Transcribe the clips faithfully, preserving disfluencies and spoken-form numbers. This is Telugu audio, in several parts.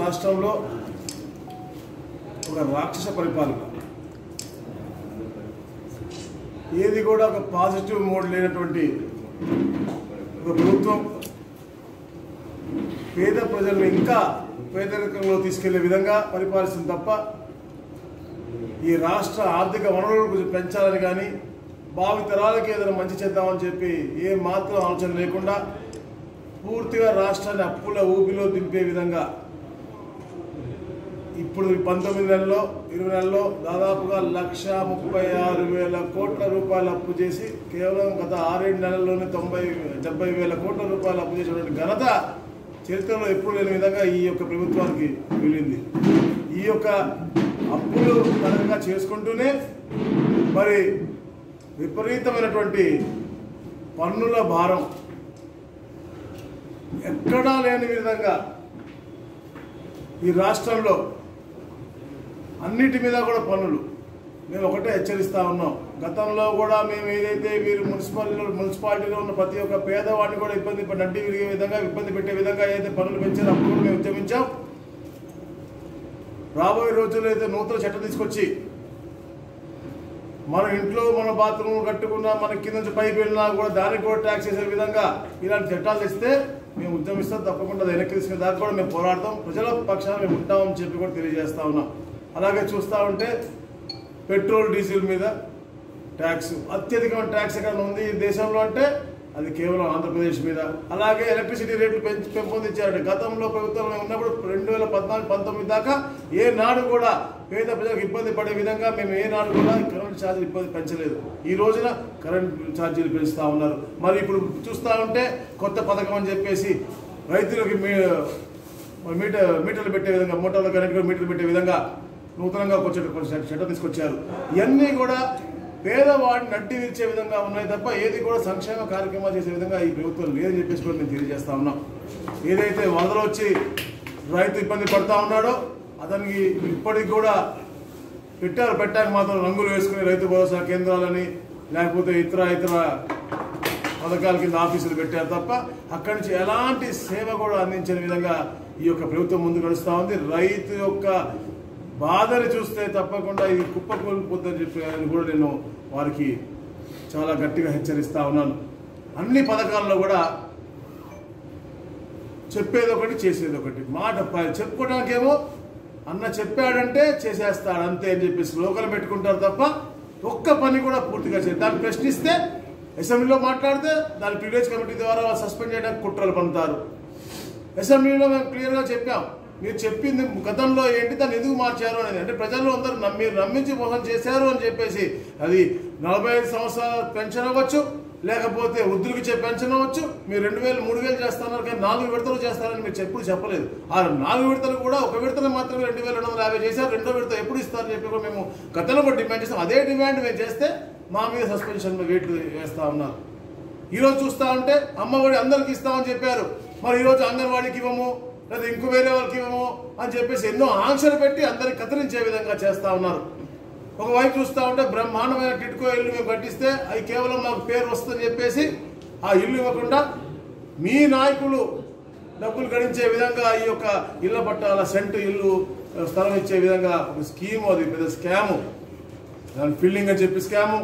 రాష్ట్రంలో ఒక రాక్షస పరిపాలన, ఏది కూడా ఒక పాజిటివ్ మోడ్ లేనటువంటి ఒక ప్రభుత్వం పేద ప్రజలను ఇంకా పేదరికంలో తీసుకెళ్లే విధంగా పరిపాలిస్తుంది తప్ప ఈ రాష్ట్ర ఆర్థిక వనరులను కొంచెం పెంచాలని కానీ భావితరాలకి ఏదైనా మంచి చేద్దామని చెప్పి ఏ మాత్రం ఆలోచన లేకుండా పూర్తిగా రాష్ట్రాన్ని అప్పుల ఊపిలో దింపే విధంగా ఇప్పుడు పంతొమ్మిది నెలల్లో ఇరవై నెలల్లో దాదాపుగా లక్ష ముప్పై ఆరు వేల కోట్ల రూపాయలు అప్పు చేసి కేవలం గత ఆరేడు నెలల్లోనే తొంభై డెబ్బై వేల కోట్ల రూపాయలు అప్పు చేసినటువంటి ఘనత చరిత్రలో ఎప్పుడు లేని విధంగా ఈ యొక్క ప్రభుత్వానికి మిగిలింది. ఈ యొక్క అప్పులు పరంగా చేసుకుంటూనే మరి విపరీతమైనటువంటి పన్నుల భారం ఎక్కడా లేని విధంగా ఈ రాష్ట్రంలో అన్నిటి మీద కూడా పన్నులు. మేము ఒకటే హెచ్చరిస్తూ ఉన్నాం, గతంలో కూడా మేము ఏదైతే వీరు మున్సిపాలిటీలో మున్సిపాలిటీలో ఉన్న ప్రతి ఒక్క పేదవాడిని కూడా ఇబ్బంది నడ్డి విరిగే విధంగా ఇబ్బంది పెట్టే విధంగా ఏదైతే పన్నులు పెంచారో అప్పుడు కూడా మేము ఉద్యమించాం. రాబోయే రోజుల్లో అయితే నూతన చట్టం తీసుకొచ్చి మన ఇంట్లో మన బాత్రూమ్ కట్టుకున్నా మన కింద నుంచి పైకి వెళ్ళినా కూడా దానికి కూడా ట్యాక్స్ చేసే విధంగా ఇలాంటి చట్టాలు తెస్తే మేము ఉద్యమిస్తాం. తప్పకుండా వెనక్కి తీసుకునే దాకా కూడా మేము పోరాడతాం. ప్రజల పక్షాన మేము ఉంటామని చెప్పి కూడా తెలియజేస్తా ఉన్నాం. అలాగే చూస్తూ ఉంటే పెట్రోల్ డీజిల్ మీద ట్యాక్స్, అత్యధికమైన ట్యాక్స్ ఎక్కడ ఉంది ఈ దేశంలో అంటే అది కేవలం ఆంధ్రప్రదేశ్ మీద. అలాగే ఎలక్ట్రిసిటీ రేట్లు పెంచి పెంపొందించారంటే గతంలో ప్రభుత్వం ఉన్నప్పుడు రెండు వేల పద్నాలుగు పంతొమ్మిది దాకా ఏ నాడు కూడా పేద ప్రజలకు ఇబ్బంది పడే విధంగా మేము ఏ నాడు కూడా కరెంట్ ఛార్జీలు ఇబ్బంది పెంచలేదు. ఈ రోజున కరెంట్ ఛార్జీలు పెంచుతూ ఉన్నారు. మరి ఇప్పుడు చూస్తూ ఉంటే కొత్త పథకం అని చెప్పేసి రైతులకి మీటర్ మీటర్లు పెట్టే విధంగా మోటార్లు కరెంట్ మీటర్లు పెట్టే విధంగా నూతనంగా కొంచెం కొంచెం చట్టం తీసుకొచ్చారు. ఇవన్నీ కూడా పేదవాడిని నడ్డి విరిచే విధంగా ఉన్నాయి తప్ప ఏది కూడా సంక్షేమ కార్యక్రమాలు చేసే విధంగా ఈ ప్రభుత్వం లేదని చెప్పేసి కూడా మేము తెలియజేస్తా ఉన్నాం. ఏదైతే వరదలు వచ్చి రైతు ఇబ్బంది పడతా ఉన్నాడో అతనికి ఇప్పటికి కూడా పెట్టారు, పెట్టాక మాత్రం రంగులు వేసుకుని రైతు భరోసా కేంద్రాలని లేకపోతే ఇతర ఇతర పథకాల కింద ఆఫీసులు పెట్టారు తప్ప అక్కడి నుంచి ఎలాంటి సేవ కూడా అందించని విధంగా ఈ యొక్క ప్రభుత్వం ముందు నడుస్తూ ఉంది. రైతు యొక్క బాధని చూస్తే తప్పకుండా ఇది కుప్పకూలిపోద్దని చెప్పి కూడా నేను వారికి చాలా గట్టిగా హెచ్చరిస్తా ఉన్నాను. అన్ని పథకాల్లో కూడా చెప్పేది ఒకటి చేసేది ఒకటి, మాట చెప్పుకోవడానికేమో అన్న చెప్పాడంటే చేసేస్తాడు అంతే అని చెప్పేసి లోకలు పెట్టుకుంటారు తప్ప ఒక్క పని కూడా పూర్తిగా చేయదు. దాన్ని ప్రశ్నిస్తే అసెంబ్లీలో మాట్లాడితే దాని ప్రివిలేజ్ కమిటీ ద్వారా సస్పెండ్ చేయడానికి కుట్రలు పడతారు. అసెంబ్లీలో మేము క్లియర్గా చెప్పాం, మీరు చెప్పింది గతంలో ఏంటి దాన్ని ఎందుకు మార్చారు అనేది. అంటే ప్రజల్లో అందరూ నమ్మి నమ్మించి మోసం చేశారు అని చెప్పేసి అది నలభై ఐదు సంవత్సరాల పెన్షన్ అవ్వచ్చు, లేకపోతే వృద్ధులకు ఇచ్చే పెన్షన్ అవ్వచ్చు. మీరు రెండు వేలు మూడు వేలు చేస్తున్నారు కానీ నాలుగు విడతలు చేస్తారని మీరు ఎప్పుడు చెప్పలేదు. ఆ నాలుగు విడతలు కూడా ఒక విడతలు మాత్రమే రెండు వేల రెండు వందల యాభై చేశారు, రెండో విడత ఎప్పుడు ఇస్తారని చెప్పి కూడా మేము గతంలో కూడా డిమాండ్ చేస్తాం. అదే డిమాండ్ మేము చేస్తే మా మీద సస్పెన్షన్ వేట్లు వేస్తా ఉన్నారు. ఈరోజు చూస్తూ ఉంటే అమ్మఒడి అందరికి ఇస్తామని చెప్పారు, మరి ఈరోజు అంగన్వాడీకి ఇవ్వము లేదా ఇంకో వేరే వాళ్ళకి ఇవ్వము అని చెప్పేసి ఎన్నో ఆంక్షలు పెట్టి అందరికి కత్తిరించే విధంగా చేస్తూ ఉన్నారు. ఒకవైపు చూస్తూ ఉంటే బ్రహ్మాండమైన టిట్కో ఇల్లు మేము కట్టిస్తే అది కేవలం మాకు పేరు వస్తుందని చెప్పేసి ఆ ఇల్లు ఇవ్వకుండా మీ నాయకులు డబ్బులు గడించే విధంగా ఈ యొక్క ఇళ్ల పట్టాల సెంటు ఇల్లు స్థలం ఇచ్చే విధంగా ఒక స్కీము, అది పెద్ద స్కాము. దాని ఫిల్లింగ్ అని చెప్పి స్కాము,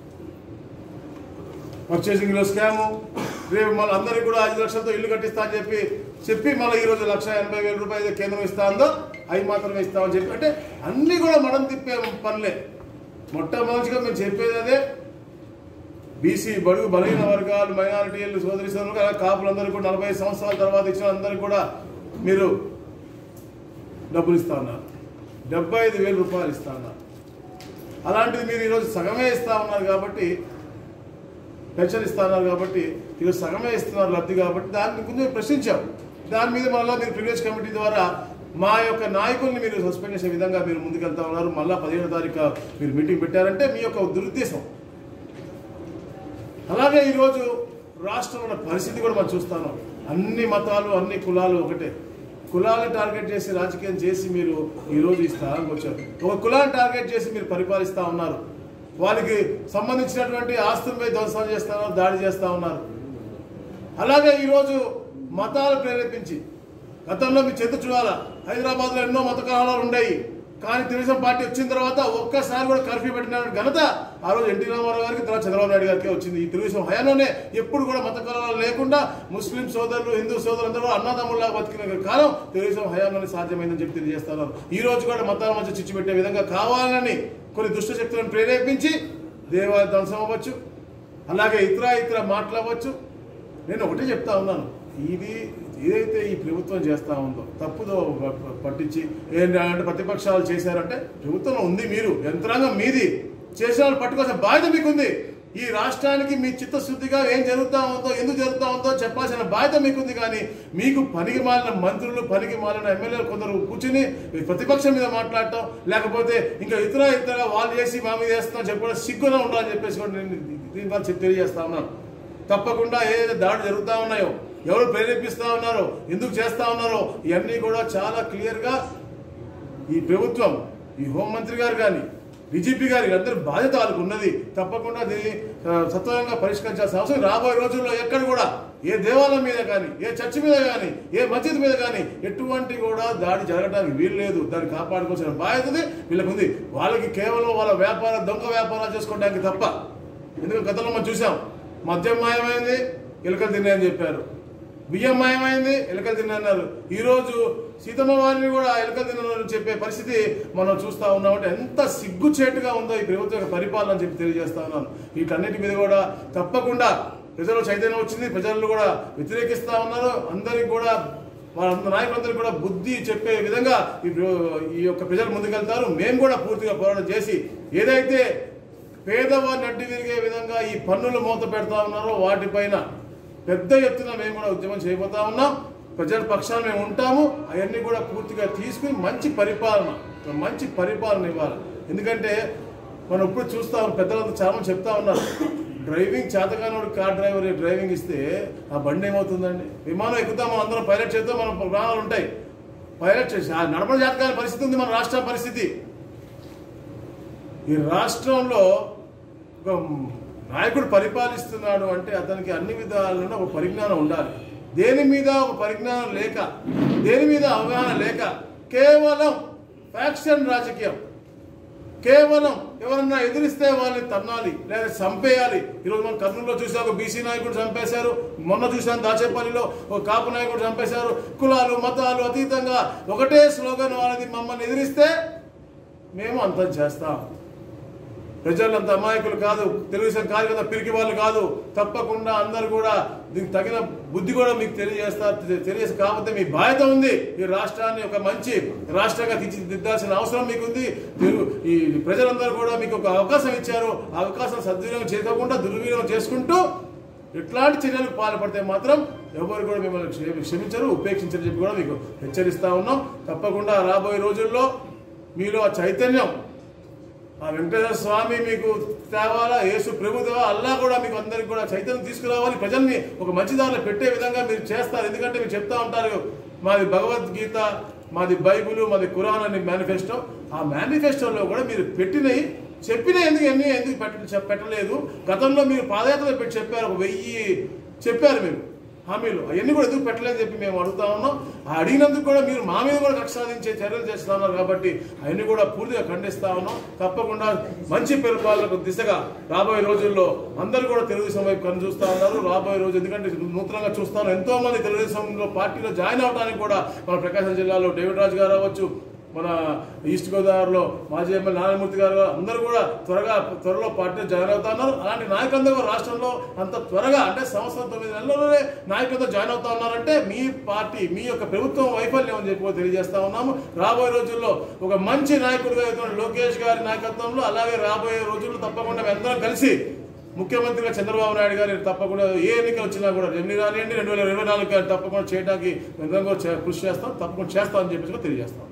పర్చేసింగ్లో స్కాము. రేపు మళ్ళీ అందరికీ కూడా ఐదు లక్షలతో ఇల్లు కట్టిస్తా అని చెప్పి చెప్పి మళ్ళీ ఈరోజు లక్ష ఎనభై వేల రూపాయలు కేంద్రం ఇస్తా ఉందో అవి మాత్రమే ఇస్తామని చెప్పి అంటే అన్నీ కూడా మనం తిప్పే పనులే. మొట్టమొదటిగా మేము చెప్పేది అదే, బీసీ బడుగు బలహీన వర్గాలు మైనారిటీలు సోదరి సోదరులు కాపులందరూ కూడా నలభై సంవత్సరాల తర్వాత ఇచ్చిన అందరికీ కూడా మీరు డబ్బులు ఇస్తా ఉన్నారు, డెబ్బై ఐదు వేల రూపాయలు ఇస్తా ఉన్నారు. అలాంటిది మీరు ఈరోజు సగమే ఇస్తా ఉన్నారు కాబట్టి, పెన్షన్ ఇస్తున్నారు కాబట్టి ఈరోజు సగమే ఇస్తున్నారు లబ్ధి కాబట్టి దాన్ని కొంచెం ప్రశ్నించాం. దాని మీద మళ్ళీ మీరు ప్రివిలేజ్ కమిటీ ద్వారా మా యొక్క నాయకుల్ని మీరు సస్పెండ్ చేసే విధంగా మీరు ముందుకెళ్తా ఉన్నారు. మళ్ళీ పదిహేడో తారీఖు మీరు మీటింగ్ పెట్టారంటే మీ యొక్క దురుద్దేశం. అలాగే ఈరోజు రాష్ట్రంలో పరిస్థితి కూడా మనం చూస్తాను, అన్ని మతాలు అన్ని కులాలు ఒకటే. కులాలను టార్గెట్ చేసి రాజకీయం చేసి మీరు ఈరోజు ఈ స్థానానికి వచ్చారు. ఒక కులాన్ని టార్గెట్ చేసి మీరు పరిపాలిస్తూ ఉన్నారు. వాళ్ళకి సంబంధించినటువంటి ఆస్తులపై ధ్వంసం చేస్తున్నారు, దాడి చేస్తూ ఉన్నారు. అలాగే ఈరోజు మతాలు ప్రేరేపించి గతంలో మీ చేత చూడాలా, హైదరాబాద్లో ఎన్నో మత కలహాలు ఉండేవి. కానీ తెలుగుదేశం పార్టీ వచ్చిన తర్వాత ఒక్కసారి కూడా కర్ఫ్యూ పెట్టిన ఘనత ఆ రోజు ఎన్టీ రామారావు గారికి, తర్వాత చంద్రబాబు నాయుడు గారికి వచ్చింది. ఈ తెలుగుదేశం హయాంలోనే ఎప్పుడు కూడా మత కలహాలు లేకుండా ముస్లిం సోదరులు, హిందూ సోదరులు అందరూ కూడా అన్నదమ్ముల్లాగా బతికిన కాలం తెలుగుదేశం హయాంలోనే సాధ్యమైందని చెప్పి తెలియజేస్తున్నారు. ఈ రోజు కూడా మతాల మధ్య చిచ్చు పెట్టే విధంగా కావాలని కొన్ని దుష్ట శక్తులను ప్రేరేపించి దేవాలయ ధ్వంసం అవ్వచ్చు, అలాగే ఇతర ఇతర మాట్లాడవచ్చు. నేను ఒకటే చెప్తా ఉన్నాను, ఇది ఏదైతే ఈ ప్రభుత్వం చేస్తూ ఉందో తప్పుదో పట్టించి ఏంటంటే ప్రతిపక్షాలు చేశారంటే ప్రభుత్వం ఉంది, మీరు యంత్రాంగం మీది, చేసిన వాళ్ళు పట్టుకోవాల్సిన బాధ్యత మీకుంది. ఈ రాష్ట్రానికి మీ చిత్తశుద్ధిగా ఏం జరుగుతూ ఉందో, ఎందుకు జరుగుతూ ఉందో చెప్పాల్సిన బాధ్యత మీకుంది. కానీ మీకు పనికి మాలిన మంత్రులు, పనికి మాలిన ఎమ్మెల్యేలు కొందరు కూర్చుని ప్రతిపక్షం మీద మాట్లాడటం, లేకపోతే ఇంకా ఇతర ఇతర వాళ్ళు చేసి మా మీద చేస్తున్నాం చెప్పడం సిగ్గుగా ఉండాలని చెప్పేసి కూడా నేను దీని ద్వారా చెప్పి తెలియజేస్తా ఉన్నాను. తప్పకుండా ఏదైతే దాడులు జరుగుతూ ఉన్నాయో, ఎవరు ప్రేరేపిస్తూ ఉన్నారో, ఎందుకు చేస్తూ ఉన్నారో ఇవన్నీ కూడా చాలా క్లియర్గా ఈ ప్రభుత్వం, ఈ హోంమంత్రి గారు కానీ డీజీపీ గారికి అందరి బాధ్యత వాళ్ళకు ఉన్నది. తప్పకుండా దీన్ని సత్వరంగా పరిష్కరించాల్సిన అవసరం రాబోయే రోజుల్లో ఎక్కడ కూడా ఏ దేవాలయం మీద కానీ, ఏ చర్చి మీద కానీ, ఏ మసీద్ మీద కానీ ఎటువంటి కూడా దాడి జరగడానికి వీలు లేదు. దాన్ని కాపాడుకోవాల్సిన బాధ్యత వీళ్ళకు ఉంది. వాళ్ళకి కేవలం వాళ్ళ వ్యాపార దొంగ వ్యాపారాలు చేసుకోవడానికి తప్ప. ఎందుకంటే గతంలో మనం చూసాం, మద్యం మాయమైంది, ఎలుకలు తిన్నాయని చెప్పారు, బియ్యం మాయమైంది, ఎలుకలు తిన్నారు. ఈరోజు సీతమ్మ వారిని కూడా ఎలుకలు తిన్నారని చెప్పే పరిస్థితి మనం చూస్తూ ఉన్నామంటే ఎంత సిగ్గుచేటుగా ఉందో ఈ ప్రభుత్వ యొక్క పరిపాలన అని చెప్పి తెలియజేస్తా ఉన్నాను. వీటన్నిటి మీద కూడా తప్పకుండా ప్రజలు చైతన్యం వచ్చింది, ప్రజలు కూడా వ్యతిరేకిస్తూ ఉన్నారు. అందరికి కూడా వాళ్ళ నాయకులందరికీ కూడా బుద్ధి చెప్పే విధంగా ఈ యొక్క ప్రజలు ముందుకెళ్తారు. మేము కూడా పూర్తిగా పోరాటం చేసి ఏదైతే పేదవారిని అడ్డు తిరిగే విధంగా ఈ పన్నులు మూత పెడతా ఉన్నారో వాటిపైన పెద్ద ఎత్తున మేము కూడా ఉద్యమం చేయబోతా ఉన్నాం. ప్రజల పక్షాన్ని మేము ఉంటాము. అవన్నీ కూడా పూర్తిగా తీసుకుని మంచి పరిపాలన మంచి పరిపాలన ఇవ్వాలి. ఎందుకంటే మనం ఇప్పుడు చూస్తాం, పెద్దలంతా చాలా మంది చెప్తా ఉన్నారు, డ్రైవింగ్ చేతగానోడు కార్ డ్రైవర్ డ్రైవింగ్ ఇస్తే ఆ బండి ఏమవుతుందండి? విమానం ఎక్కుతాం, మనం అందరం పైలట్ చేద్దాం, మన ప్రాణాలు ఉంటాయి. పైలట్ చేసి నడపడ చేతగాని పరిస్థితి ఉంది మన రాష్ట్ర పరిస్థితి. ఈ రాష్ట్రంలో ఒక నాయకుడు పరిపాలిస్తున్నాడు అంటే అతనికి అన్ని విధాలుగా ఒక పరిజ్ఞానం ఉండాలి. దేని మీద ఒక పరిజ్ఞానం లేక, దేని మీద అవగాహన లేక కేవలం ఫ్యాక్షన్ రాజకీయం, కేవలం ఎవరన్నా ఎదిరిస్తే వాళ్ళని తన్నాలి లేదా చంపేయాలి. ఈరోజు మనం కర్నూలులో చూసా, ఒక బీసీ నాయకుడు చంపేశారు. మొన్న చూసాను దాచేపల్లిలో ఒక కాపు నాయకుడు చంపేశారు. కులాలు మతాలు అతీతంగా ఒకటే స్లోగన్ వాళ్ళది, మమ్మల్ని ఎదిరిస్తే మేము అంతం చేస్తాం. ప్రజలు అంత అమాయకులు కాదు, తెలుగుదేశం కార్యకర్త పిరికి వాళ్ళు కాదు. తప్పకుండా అందరు కూడా దీనికి తగిన బుద్ధి కూడా మీకు తెలియజేస్తారు. తెలియజేసి కాకపోతే మీ బాధ్యత ఉంది. ఈ రాష్ట్రాన్ని ఒక మంచి రాష్ట్రంగా తీర్చిదిద్దాల్సిన అవసరం మీకుంది. ఈ ప్రజలందరూ కూడా మీకు ఒక అవకాశం ఇచ్చారు. ఆ అవకాశం సద్వినియోగం చేసుకోకుండా దుర్వినియోగం చేసుకుంటూ ఇట్లాంటి చర్యలకు పాల్పడితే మాత్రం ఎవరు కూడా మిమ్మల్ని క్షమించరు, ఉపేక్షించరు చెప్పి కూడా మీకు హెచ్చరిస్తా ఉన్నాం. తప్పకుండా రాబోయే రోజుల్లో మీలో ఆ చైతన్యం, ఆ వెంకటేశ్వర స్వామి మీకు తేవాలా, యేసు ప్రభు తేవా, అల్లా కూడా మీకు అందరికి కూడా చైతన్యం తీసుకురావాలి. ప్రజల్ని ఒక మంచి దారిలో పెట్టే విధంగా మీరు చేస్తారు. ఎందుకంటే మీరు చెప్తా ఉంటారు, మాది భగవద్గీత, మాది బైబుల్, మాది ఖురాన్ అని మేనిఫెస్టో. ఆ మేనిఫెస్టోలో కూడా మీరు పెట్టినవి చెప్పిన ఎందుకు ఎన్ని ఎందుకు పెట్ట పెట్టలేదు గతంలో మీరు పాదయాత్రలో పెట్టి చెప్పారు, ఒక వెయ్యి చెప్పారు మీరు హామీలు, అవన్నీ కూడా ఎందుకు పెట్టలేదని చెప్పి మేము అడుగుతా ఉన్నాం. అడిగినందుకు కూడా మీరు మా మీద కూడా కక్ష సాధించే చర్యలు చేస్తూ ఉన్నారు. కాబట్టి అవన్నీ కూడా పూర్తిగా ఖండిస్తా ఉన్నాం. తప్పకుండా మంచి పరిపాలనకు దిశగా రాబోయే రోజుల్లో అందరూ కూడా తెలుగుదేశం వైపు కన్ను చూస్తూ ఉన్నారు. రాబోయే రోజు ఎందుకంటే నూతనంగా చూస్తాను, ఎంతో మంది తెలుగుదేశంలో పార్టీలో జాయిన్ అవడానికి కూడా మన ప్రకాశం జిల్లాలో డేవిడ్ రాజు గారు అవ్వచ్చు, మన ఈస్ట్ గోదావరిలో మాజీ ఎమ్మెల్యే నారాయణమూర్తి గారు అందరూ కూడా త్వరగా త్వరలో పార్టీలో జాయిన్ అవుతా ఉన్నారు. అలాంటి నాయకులందరూ కూడా రాష్ట్రంలో అంత త్వరగా అంటే సంవత్సరం తొమ్మిది నెలల్లోనే నాయకులతో జాయిన్ అవుతా ఉన్నారంటే మీ పార్టీ, మీ యొక్క ప్రభుత్వం వైఫల్యం అని చెప్పి తెలియజేస్తా ఉన్నాము. రాబోయే రోజుల్లో ఒక మంచి నాయకుడిగా లోకేష్ గారి నాయకత్వంలో, అలాగే రాబోయే రోజుల్లో తప్పకుండా అందరం కలిసి ముఖ్యమంత్రిగా చంద్రబాబు నాయుడు గారు తప్పకుండా ఏ ఎన్నికలు వచ్చినా కూడా ఎన్ని రానియండి రెండు వేల ఇరవై నాలుగు తప్పకుండా చేయడానికి మేము కృషి చేస్తాం, తప్పకుండా చేస్తామని చెప్పేసి తెలియజేస్తాం.